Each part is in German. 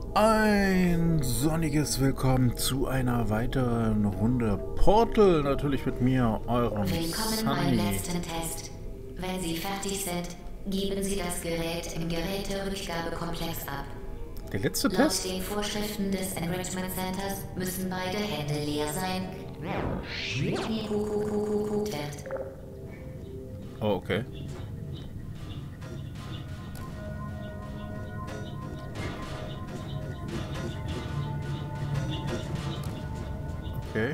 Ein sonniges Willkommen zu einer weiteren Runde Portal. Natürlich mit mir, eurem Willkommen beim Sunny. letzten Test. Wenn Sie fertig sind, geben Sie das Gerät im Geräterückgabekomplex ab. Der letzte Laut Test? den Vorschriften des Enrichment Centers müssen beide Hände leer sein. Oh, okay. Okay.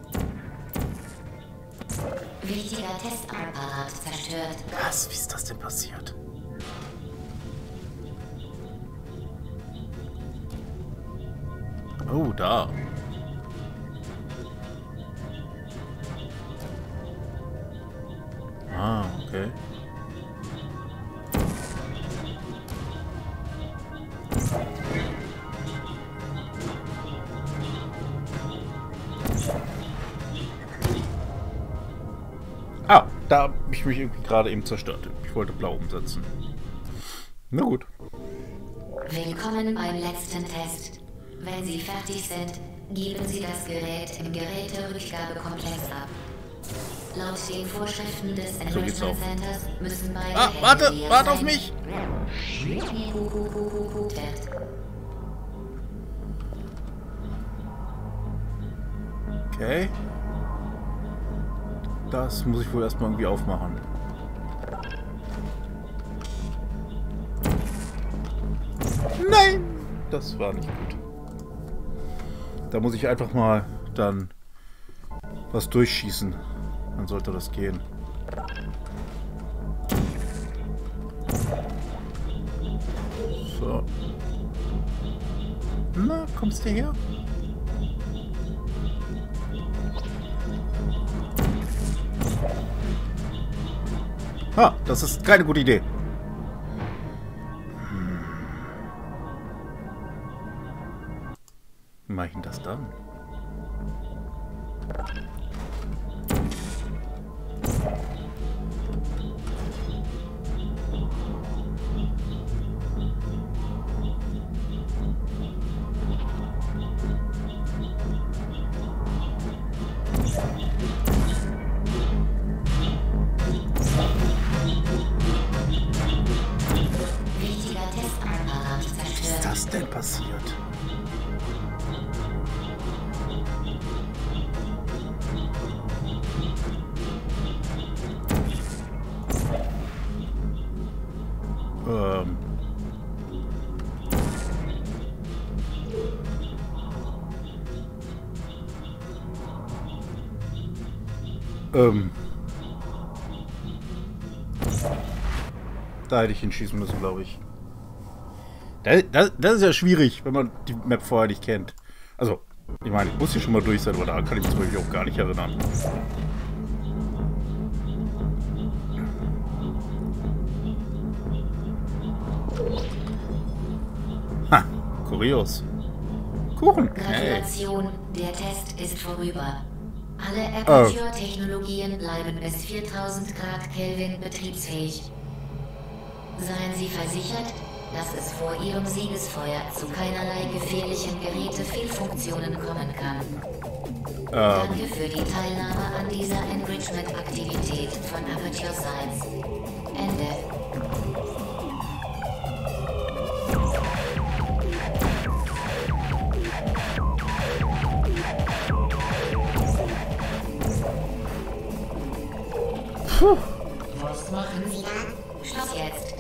Wichtiger Testapparat zerstört. Was? Wie ist das denn passiert? Oh, da. Ah, okay. Ah, da habe ich mich irgendwie gerade eben zerstört. Ich wollte blau umsetzen. Na gut. Willkommen beim letzten Test. Wenn Sie fertig sind, geben Sie das Gerät im Geräterückgabekomplex ab. Laut den Vorschriften des geht's auch. Enrichment Centers müssen beide Ah, Hände warte, leer warte sein. auf mich! Okay. Das muss ich wohl erstmal irgendwie aufmachen. Nein! Das war nicht gut. Da muss ich einfach mal dann was durchschießen. Dann sollte das gehen. So. Na, kommst du her? Ah, das ist keine gute Idee. Wie mache ich denn das dann? Wichtiger Testapparat Was ist zerstört. das denn passiert? Ähm. Da hätte ich hinschießen müssen, glaube ich. Das ist ja schwierig, wenn man die Map vorher nicht kennt. Also, ich meine, ich muss hier schon mal durch sein, aber da kann ich mich zum Beispiel auch gar nicht erinnern. Ha, kurios. Kuchen. Hey. Gratulation, der Test ist vorüber. Alle Aperture-Technologien bleiben bis 4000 Grad Kelvin betriebsfähig. Seien Sie versichert, dass es vor Ihrem Siegesfeuer zu keinerlei gefährlichen Gerätefehlfunktionen kommen kann. Danke für die Teilnahme an dieser Enrichment-Aktivität von Aperture Science. Ende. Puh. Was machen Sie da? Schluss jetzt.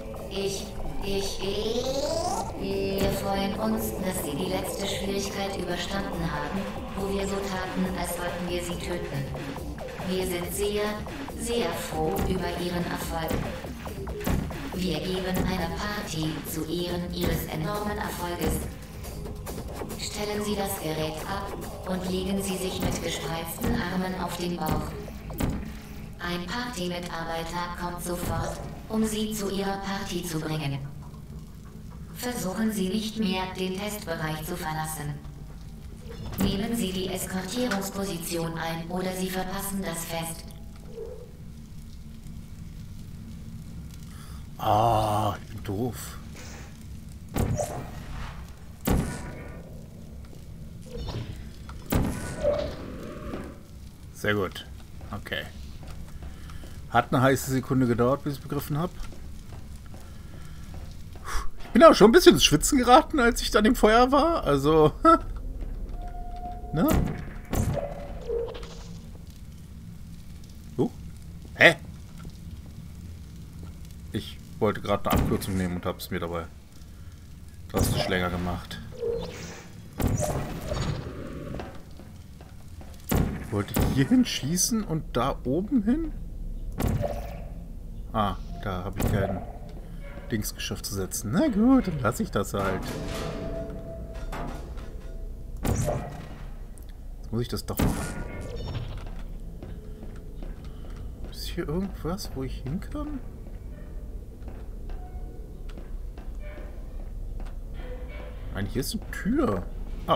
Wir freuen uns, dass Sie die letzte Schwierigkeit überstanden haben, wo wir so taten, als wollten wir Sie töten. Wir sind sehr froh über Ihren Erfolg. Wir geben eine Party zu Ehren Ihres enormen Erfolges. Stellen Sie das Gerät ab und legen Sie sich mit gespreizten Armen auf den Bauch. Ein Party-Mitarbeiter kommt sofort, um Sie zu Ihrer Party zu bringen. Versuchen Sie nicht mehr, den Testbereich zu verlassen. Nehmen Sie die Eskortierungsposition ein oder Sie verpassen das Fest. Ah, ich bin doof. Sehr gut. Okay. Hat eine heiße Sekunde gedauert, bis ich es begriffen habe. Ich bin auch schon ein bisschen ins Schwitzen geraten, als ich dann im Feuer war. Also, ne? Hä? Ich wollte gerade eine Abkürzung nehmen und habe es mir dabei drastisch länger gemacht. Ich wollte hier hinschießen und da oben hin? Ah, da habe ich keinen Dings geschafft zu setzen. Na gut, dann lasse ich das halt. Jetzt muss ich das doch machen. Ist hier irgendwas, wo ich hin kann? Nein, hier ist eine Tür. Oh.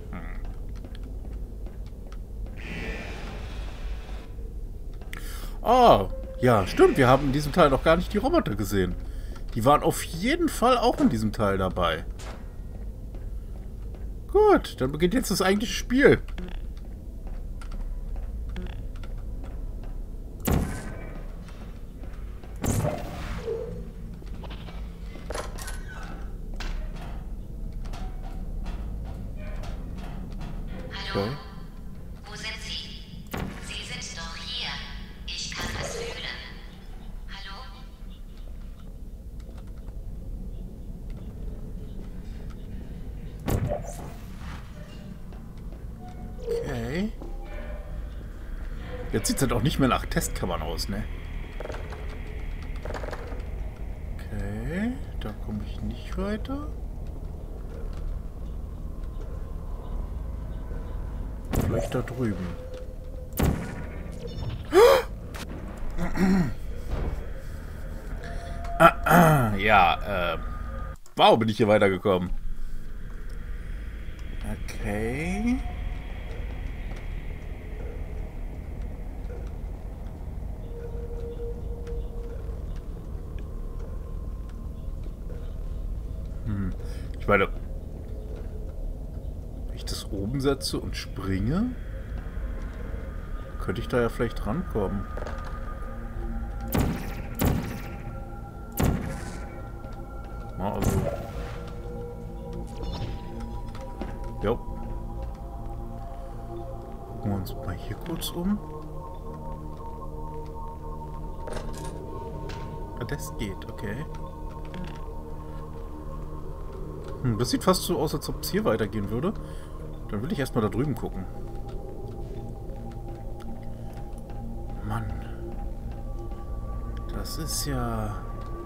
Oh, ja, stimmt. Wir haben in diesem Teil noch gar nicht die Roboter gesehen. Die waren auf jeden Fall auch in diesem Teil dabei. Gut, dann beginnt jetzt das eigentliche Spiel. Hallo? Wo sind Sie? Sie sind doch hier. Ich kann es fühlen. Hallo? Okay. Jetzt sieht es halt auch nicht mehr nach Testkammern aus, ne? Okay, da komme ich nicht weiter. Vielleicht da drüben. Ja, wow, bin ich hier weitergekommen. Okay. Ich meine, wenn ich das oben setze und springe, könnte ich da ja vielleicht rankommen. Na, also. Jo. Gucken wir uns mal hier kurz um. Ah, das geht, okay. Das sieht fast so aus, als ob es hier weitergehen würde. Dann will ich erstmal da drüben gucken. Mann. Das ist ja...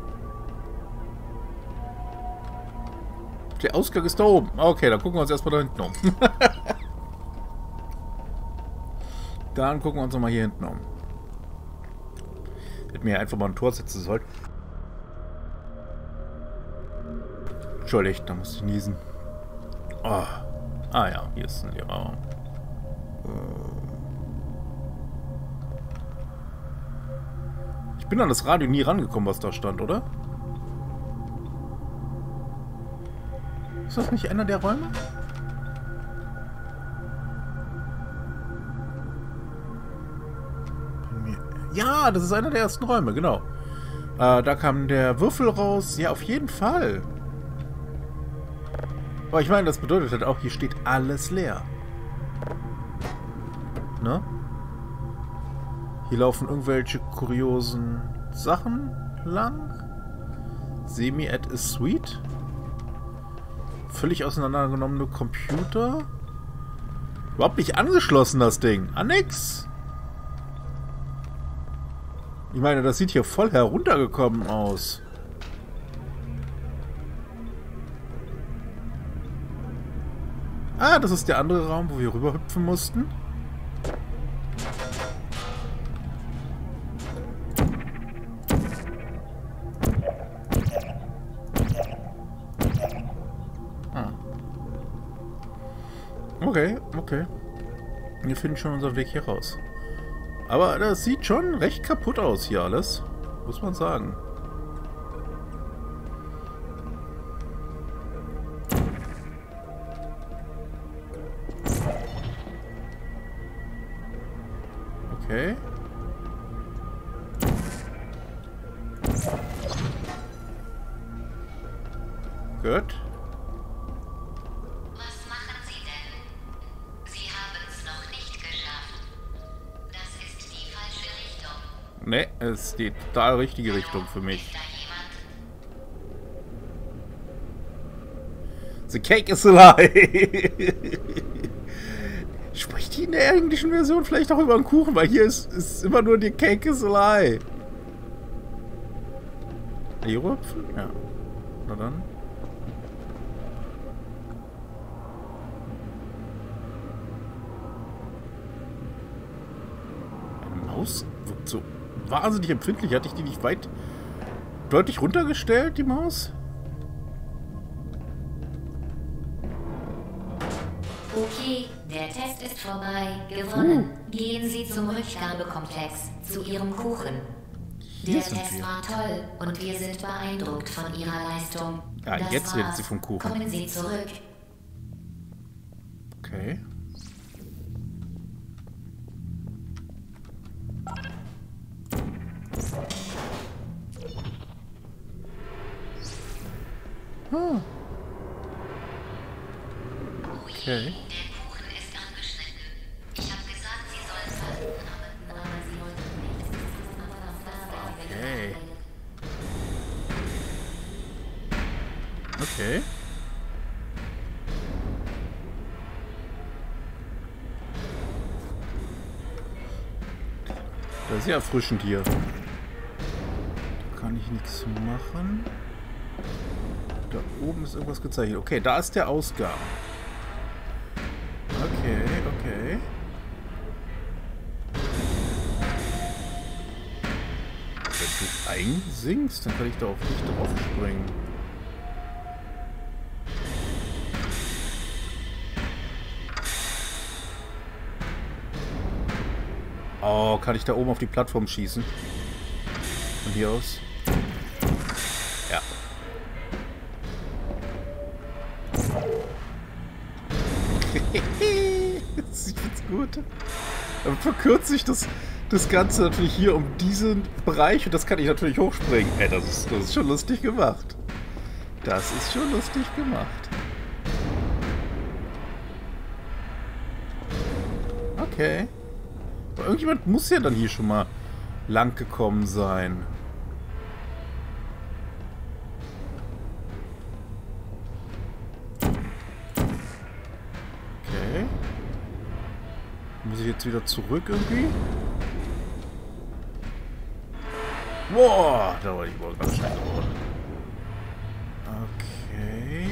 Der Ausgang ist da oben. Okay, dann gucken wir uns erstmal da hinten um. Dann gucken wir uns nochmal hier hinten um. Hätten wir einfach mal ein Tor setzen sollen. Entschuldigt, da muss ich niesen. Oh. Ah ja, hier ist ein leerer Raum. Ich bin an das Radio nie rangekommen, was da stand, oder? Ist das nicht einer der Räume? Ja, das ist einer der ersten Räume, genau. Da kam der Würfel raus. Ja, auf jeden Fall. Aber ich meine, das bedeutet halt auch, hier steht alles leer. Ne? Hier laufen irgendwelche kuriosen Sachen lang. Semi at a Suite. Völlig auseinandergenommene Computer. Überhaupt nicht angeschlossen, das Ding. Ah, nix. Ich meine, das sieht hier voll heruntergekommen aus. Ah, das ist der andere Raum, wo wir rüberhüpfen mussten. Ah. Okay, okay. Wir finden schon unseren Weg hier raus. Aber das sieht schon recht kaputt aus hier alles. Muss man sagen. Okay. Gut. Was machen Sie denn? Sie haben es noch nicht geschafft. Das ist die falsche Richtung. Ne, es ist die total richtige Richtung für mich. Ist da jemand? The cake is a lie. Spricht die in der englischen Version vielleicht auch über einen Kuchen? Weil hier ist immer nur die cake is a lie. Aeroapfel? Ja. Na dann. Eine Maus wirkt so wahnsinnig empfindlich. Hatte ich die nicht deutlich runtergestellt, die Maus? Okay, der Test ist vorbei. Gewonnen. Gehen Sie zum Rückgabekomplex, zu Ihrem Kuchen. Der Test war toll und wir sind beeindruckt von Ihrer Leistung. Ja, Das jetzt redet war's. sie vom Kuchen. Kommen Sie zurück. Okay. Ah. Okay. Der Kuchen ist angeschnitten. Ich habe gesagt, Sie sollen warten, aber Sie wollten nicht. Okay. Das ist ja erfrischend hier. Da kann ich nichts machen. Da oben ist irgendwas gezeichnet. Okay, da ist der Ausgang. Okay, okay. Wenn du einsinkst, dann kann ich da auf dich drauf springen. Oh, kann ich da oben auf die Plattform schießen? Von hier aus? Ja. Ich find's gut. Damit verkürzt sich das Ganze natürlich hier um diesen Bereich und das kann ich natürlich hochspringen. Ey, das ist schon lustig gemacht. Das ist schon lustig gemacht. Okay. Aber irgendjemand muss ja dann hier schon mal lang gekommen sein. Okay. Muss ich jetzt wieder zurück irgendwie? Boah, da war ich wohl ganz schnell geworden. Okay.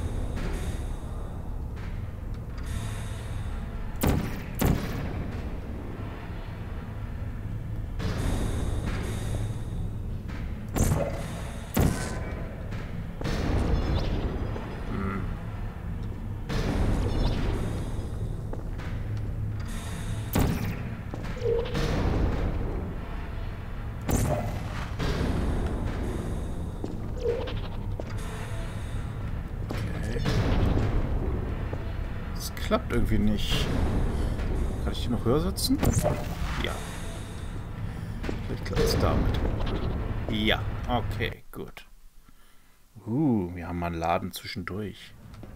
Klappt irgendwie nicht. Kann ich die noch höher setzen? Ja. Vielleicht klappt es damit. Ja, okay, gut. Wir haben mal einen Laden zwischendurch.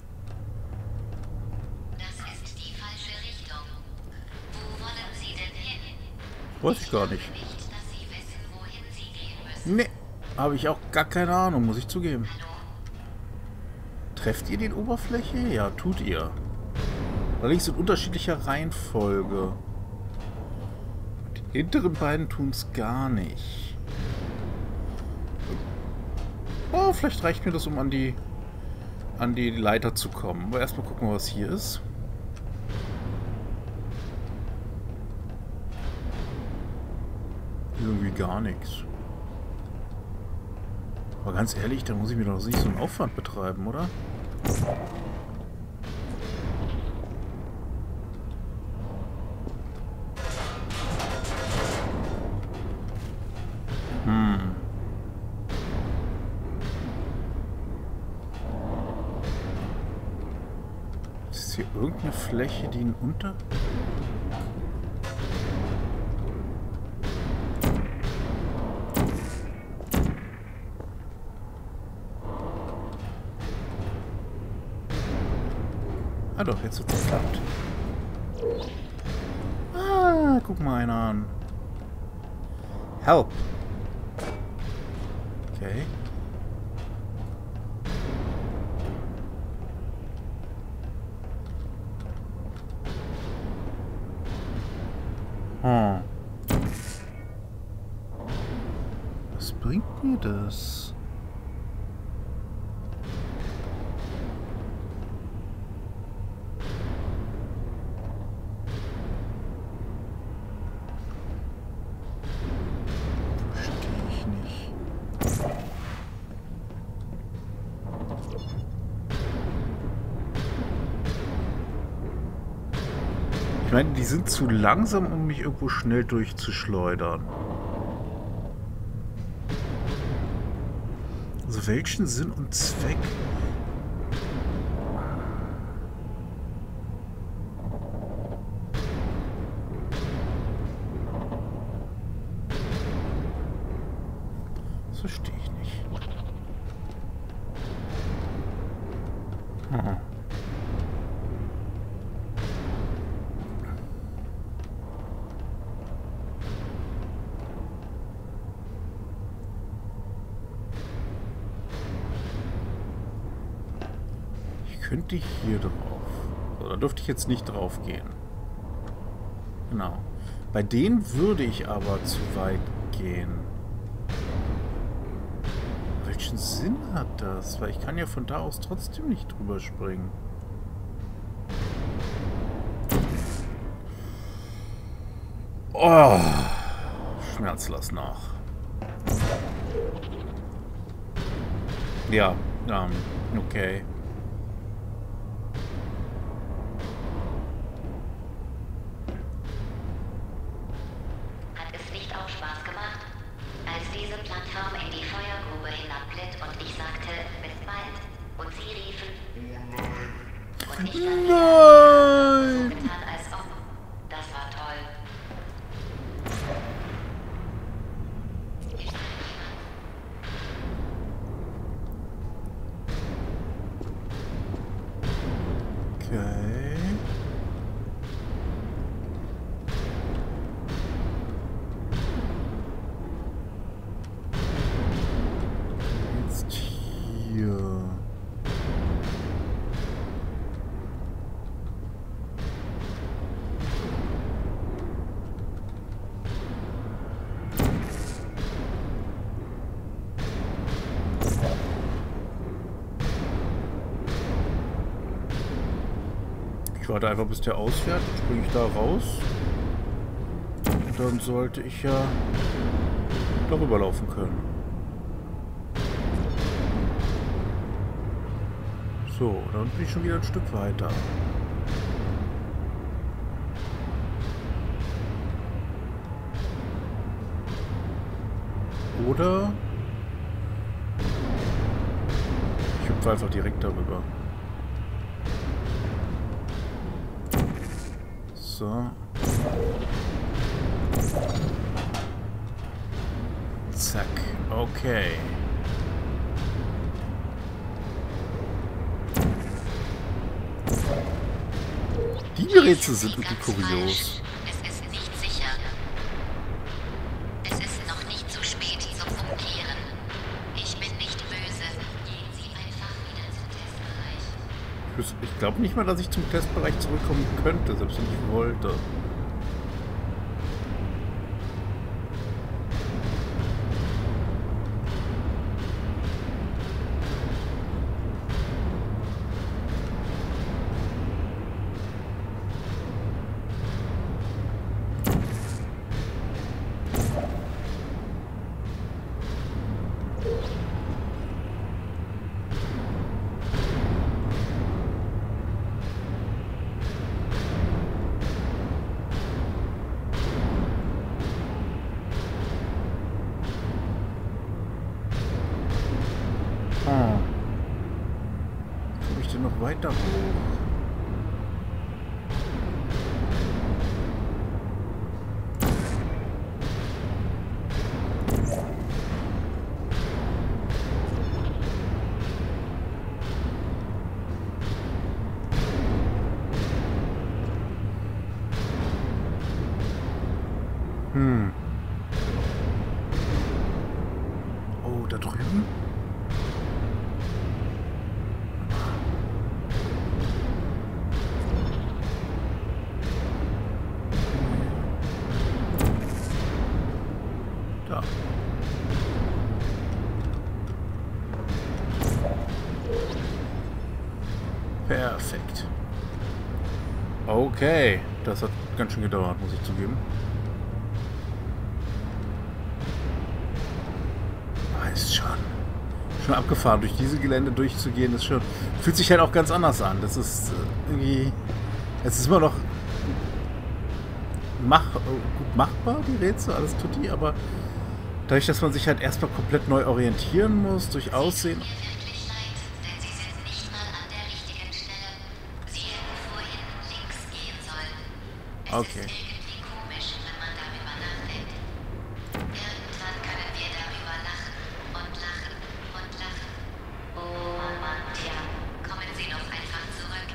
Das ist die falsche Richtung. Wo wollen Sie denn hin? Weiß ich gar nicht. Nicht, dass Sie wissen, wohin Sie gehen müssen. Nee, habe ich auch gar keine Ahnung, muss ich zugeben. Hallo? Trefft ihr die Oberfläche? Ja, tut ihr. Allerdings in unterschiedlicher Reihenfolge. Die hinteren beiden tun es gar nicht. Oh, vielleicht reicht mir das, um an die Leiter zu kommen. Aber erstmal gucken, was hier ist. Irgendwie gar nichts. Aber ganz ehrlich, da muss ich mir doch nicht so einen Aufwand betreiben, oder? Ist hier irgendeine Fläche, die ihn unter... Ah doch, jetzt hat es geklappt. Ah, guck mal einer an. Help. Okay. Hm. Was bringt mir das? Verstehe ich nicht. Ich meine, die sind zu langsam, um mich irgendwo schnell durchzuschleudern. Also welchen Sinn und Zweck? Das verstehe ich nicht. Hm. Könnte ich hier drauf? So, da dürfte ich jetzt nicht drauf gehen. Genau. Bei denen würde ich aber zu weit gehen. Welchen Sinn hat das? Weil ich kann ja von da aus trotzdem nicht drüber springen. Oh, Schmerz nach. Ja, okay. Nein! Das war toll. Okay. Jetzt hier. Ich warte einfach, bis der ausfährt, dann springe ich da raus. Und dann sollte ich ja darüber laufen können. So, dann bin ich schon wieder ein Stück weiter. Oder ich hüpfe einfach direkt darüber. So. Zack. Okay. Die Rätsel sind irgendwie kurios. Es ist nicht sicher. Es ist noch nicht zu spät zum Umkehren. Ich bin nicht böse. Gehen Sie einfach wieder zum Testbereich. Ich glaube nicht mal, dass ich zum Testbereich zurückkommen könnte, selbst wenn ich wollte. Ah. Komme ich denn noch weiter hoch? Oh, da drüben? Da. Perfekt. Okay, das hat ganz schön gedauert, muss ich zugeben. Aber ist schon abgefahren. Durch diese Gelände durchzugehen, ist schon... Fühlt sich halt auch ganz anders an. Das ist irgendwie... Es ist immer noch... gut machbar, die Rätsel, alles tutti, aber dadurch, dass man sich halt erstmal komplett neu orientieren muss, durch Aussehen... Okay. Es ist irgendwie komisch, wenn man darüber nachdenkt. Irgendwann können wir darüber lachen und lachen und lachen. Oh Mann, tja, kommen Sie doch einfach zurück.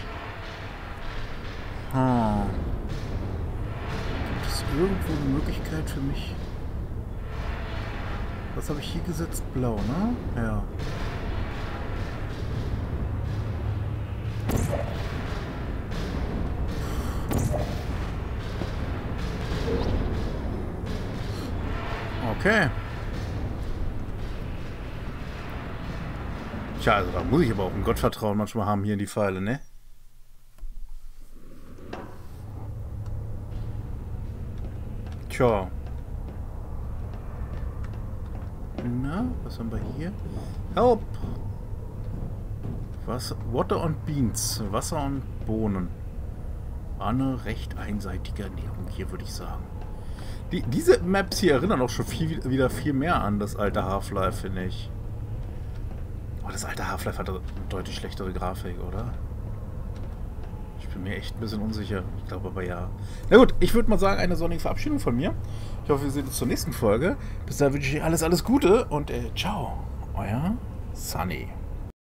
Gibt es irgendwo eine Möglichkeit für mich? Was habe ich hier gesetzt? Blau, ne? Ja. Okay. Tja, also da muss ich aber auch ein Gottvertrauen manchmal haben hier in die Pfeile, ne? Tja. Na, was haben wir hier? Help! Water und Beans. Wasser und Bohnen. War eine recht einseitige Ernährung hier, würde ich sagen. Diese Maps hier erinnern auch schon wieder viel mehr an das alte Half-Life, finde ich. Aber das alte Half-Life hat eine deutlich schlechtere Grafik, oder? Ich bin mir echt ein bisschen unsicher. Ich glaube aber ja. Na gut, ich würde mal sagen, eine sonnige Verabschiedung von mir. Ich hoffe, wir sehen uns zur nächsten Folge. Bis dahin wünsche ich alles Gute und ciao. Euer Sunny.